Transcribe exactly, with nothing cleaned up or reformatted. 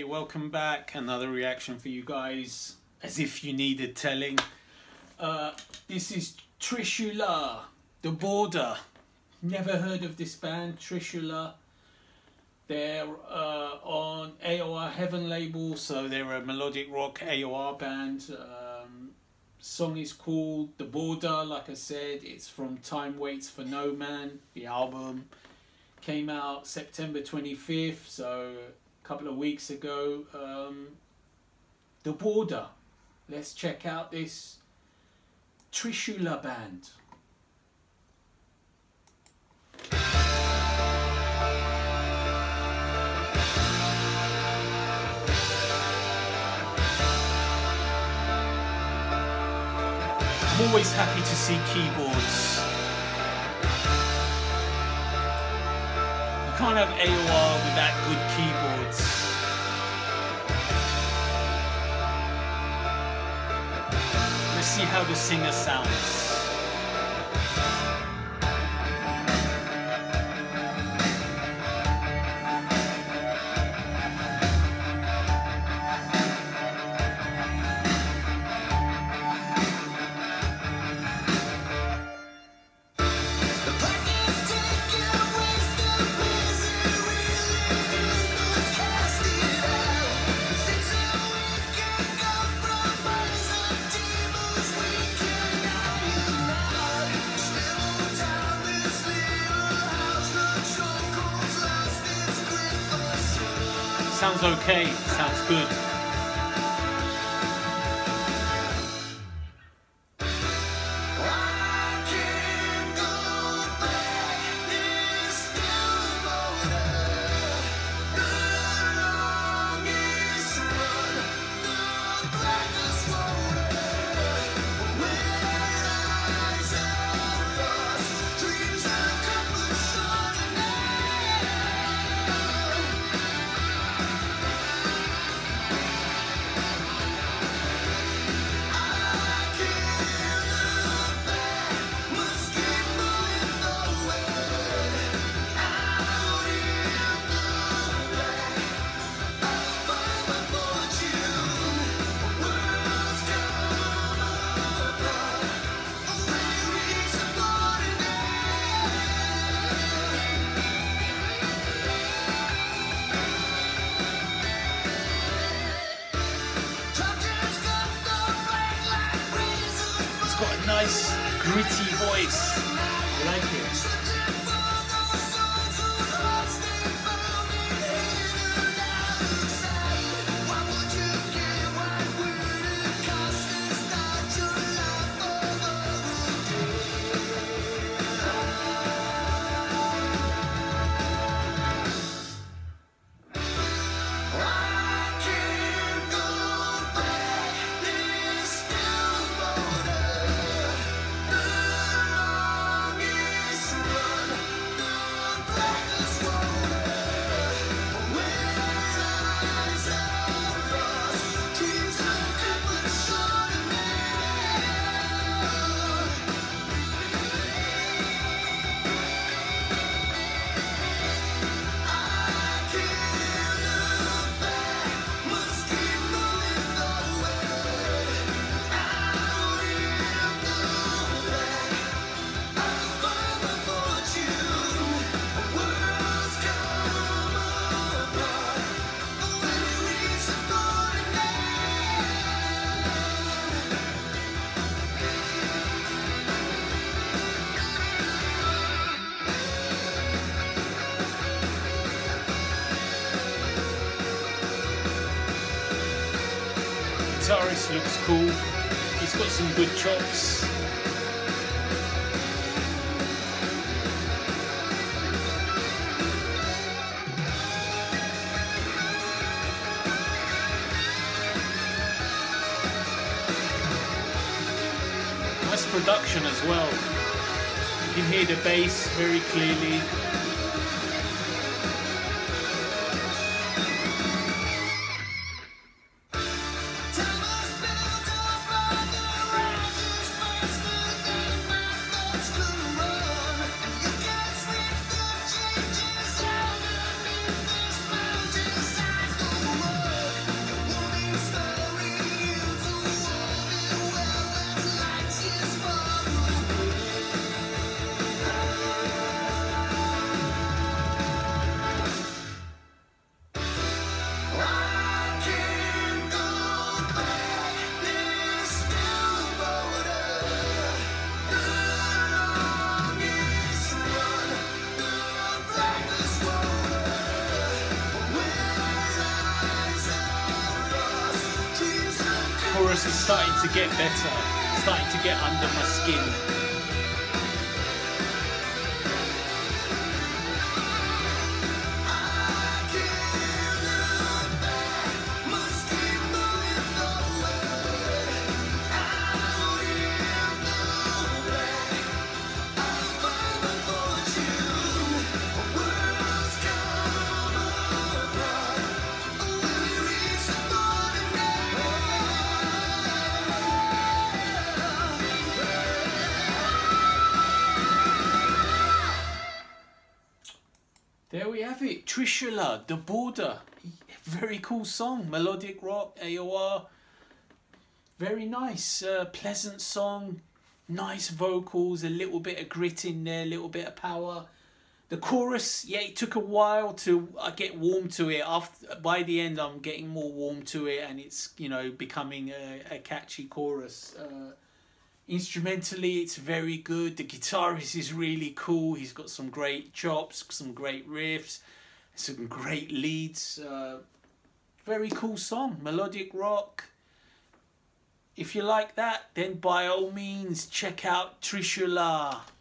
welcome back. Another reaction for you guys, as if you needed telling. Uh, this is Trishula, The Border. Never heard of this band, Trishula. They're uh, on A O R Heaven label, so they're a melodic rock A O R band. Um, song is called The Border, like I said. It's from Time Waits for No Man. The album came out September twenty-fifth, so a couple of weeks ago. Um, The Border. Let's check out this Trishula band. I'm always happy to see keyboards. You can't have A O R without good keyboards. Let's see how the singer sounds. Sounds okay, sounds good. Got a nice gritty voice. I like it. Guitarist looks cool. He's got some good chops. Nice production as well. You can hear the bass very clearly. starting to get better, starting to get under my skin. There we have it, Trishula, The Border. Very cool song, melodic rock, A O R. Very nice, uh, pleasant song, nice vocals, a little bit of grit in there, a little bit of power. The chorus, yeah, it took a while to uh, get warm to it. After, by the end, I'm getting more warm to it, and it's, you know, becoming a, a catchy chorus. Uh, Instrumentally, it's very good. The guitarist is really cool. He's got some great chops, some great riffs, some great leads. Uh, very cool song, melodic rock. If you like that, then by all means check out Trishula.